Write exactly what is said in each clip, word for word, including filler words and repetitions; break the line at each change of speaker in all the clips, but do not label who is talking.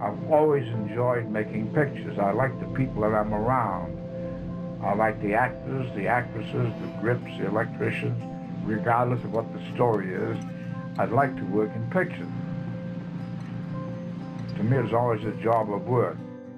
I've always enjoyed making pictures. I like the people that I'm around. I like the actors, the actresses, the grips, the electricians. Regardless of what the story is, I'd like to work in pictures. To me, it's always a job of work.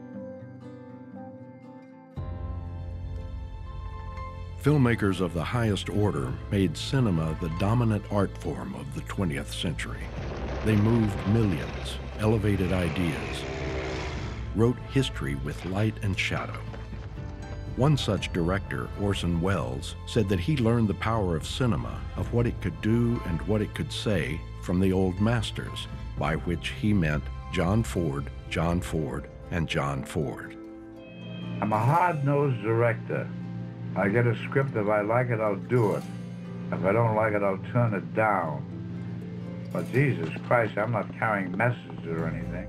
Filmmakers of the highest order made cinema the dominant art form of the twentieth century. They moved millions, elevated ideas, wrote history with light and shadow. One such director, Orson Welles, said that he learned the power of cinema, of what it could do and what it could say, from the old masters, by which he meant John Ford, John Ford, and John Ford.
I'm a hard-nosed director. I get a script, if I like it, I'll do it. If I don't like it, I'll turn it down. But Jesus Christ, I'm not carrying messages or anything.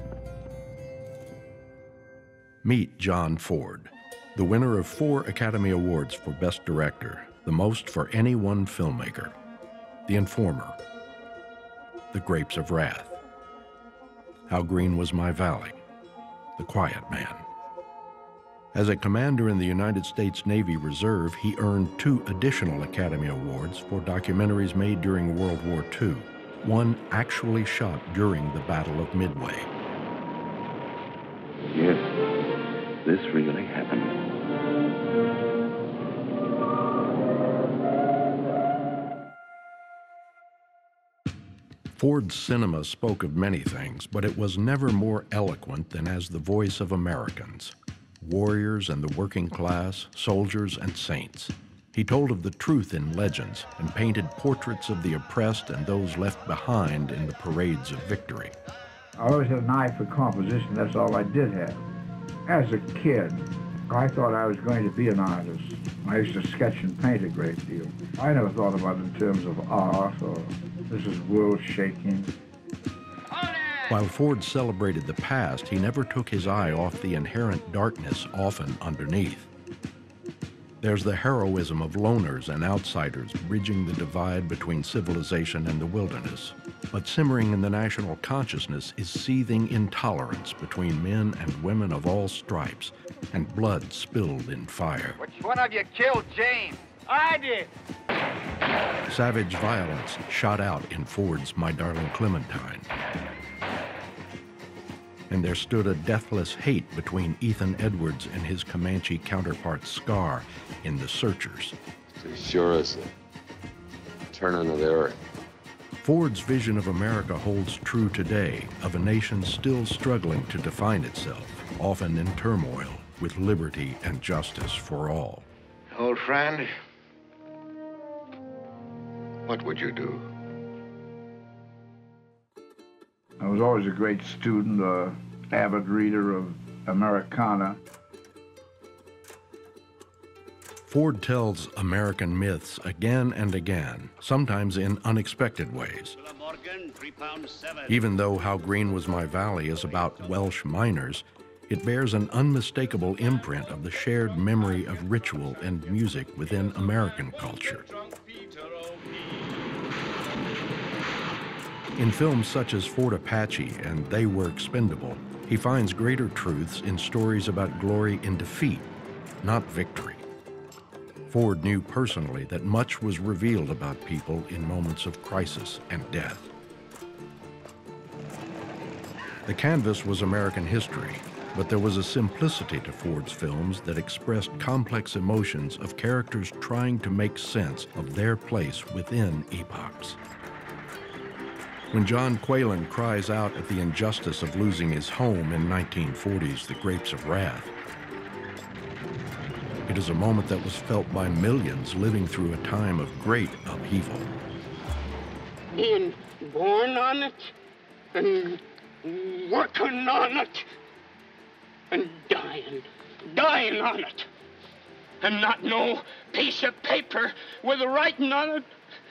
Meet John Ford, the winner of four Academy Awards for Best Director, the most for any one filmmaker. The Informer, The Grapes of Wrath, How Green Was My Valley, The Quiet Man. As a commander in the United States Navy Reserve, he earned two additional Academy Awards for documentaries made during World War Two, one actually shot during the Battle of Midway.
Yes, this really happened.
Ford's cinema spoke of many things, but it was never more eloquent than as the voice of Americans. Warriors and the working class, soldiers and saints. He told of the truth in legends and painted portraits of the oppressed and those left behind in the parades of victory.
I always had an eye for composition, that's all I did have. As a kid, I thought I was going to be an artist. I used to sketch and paint a great deal. I never thought about it in terms of art or this is world shaking.
While Ford celebrated the past, he never took his eye off the inherent darkness often underneath. There's the heroism of loners and outsiders bridging the divide between civilization and the wilderness. But simmering in the national consciousness is seething intolerance between men and women of all stripes, and blood spilled in fire.
Which one of you killed James? I did.
Savage violence shot out in Ford's My Darling Clementine. And there stood a deathless hate between Ethan Edwards and his Comanche counterpart Scar in The Searchers.
It sure is a turning of the earth.
Ford's vision of America holds true today, of a nation still struggling to define itself, often in turmoil, with liberty and justice for all.
Old friend, what would you do?
I was always a great student, uh, avid reader of Americana.
Ford tells American myths again and again, sometimes in unexpected ways. Even though How Green Was My Valley is about Welsh miners, it bears an unmistakable imprint of the shared memory of ritual and music within American culture. In films such as Fort Apache and They Were Expendable, he finds greater truths in stories about glory in defeat, not victory. Ford knew personally that much was revealed about people in moments of crisis and death. The canvas was American history, but there was a simplicity to Ford's films that expressed complex emotions of characters trying to make sense of their place within epochs. When John Quaylen cries out at the injustice of losing his home in nineteen forty's The Grapes of Wrath, it is a moment that was felt by millions living through a time of great upheaval.
Being born on it, and working on it, and dying, dying on it, and not no piece of paper with a writing on it.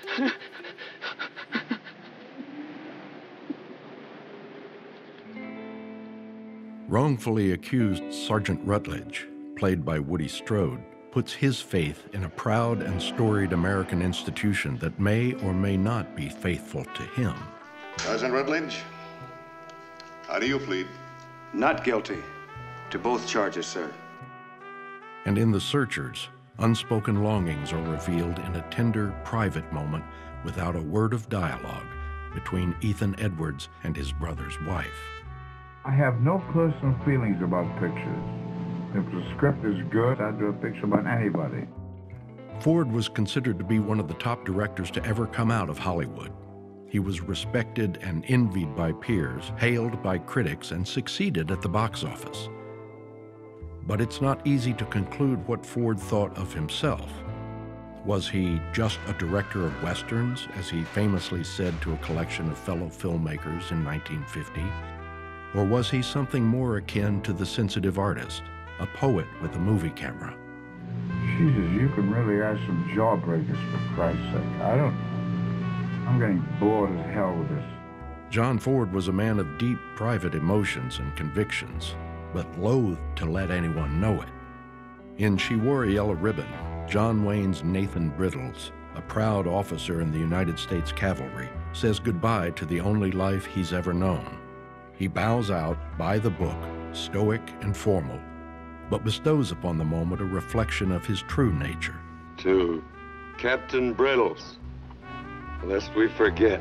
Wrongfully accused Sergeant Rutledge, played by Woody Strode, puts his faith in a proud and storied American institution that may or may not be faithful to him.
Sergeant Rutledge, how do you plead? Not guilty to both charges, sir.
And in The Searchers, unspoken longings are revealed in a tender, private moment without a word of dialogue between Ethan Edwards and his brother's wife.
I have no personal feelings about pictures. If the script is good, I'd do a picture about anybody.
Ford was considered to be one of the top directors to ever come out of Hollywood. He was respected and envied by peers, hailed by critics, and succeeded at the box office. But it's not easy to conclude what Ford thought of himself. Was he just a director of westerns, as he famously said to a collection of fellow filmmakers in nineteen fifty? Or was he something more akin to the sensitive artist, a poet with a movie camera?
Jesus, you can really ask some jawbreakers, for Christ's sake. I don't... I'm getting bored as hell with this.
John Ford was a man of deep private emotions and convictions, but loath to let anyone know it. In She Wore a Yellow Ribbon, John Wayne's Nathan Brittles, a proud officer in the United States Cavalry, says goodbye to the only life he's ever known. He bows out by the book, stoic and formal, but bestows upon the moment a reflection of his true nature.
To Captain Brittles, lest we forget.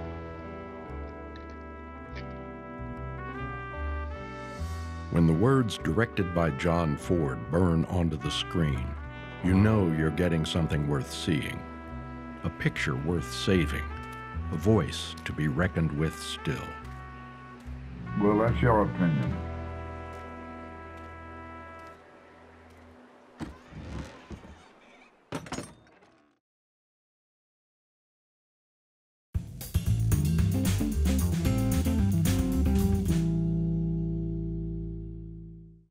When the words directed by John Ford burn onto the screen, you know you're getting something worth seeing, a picture worth saving, a voice to be reckoned with still.
Well, that's your opinion.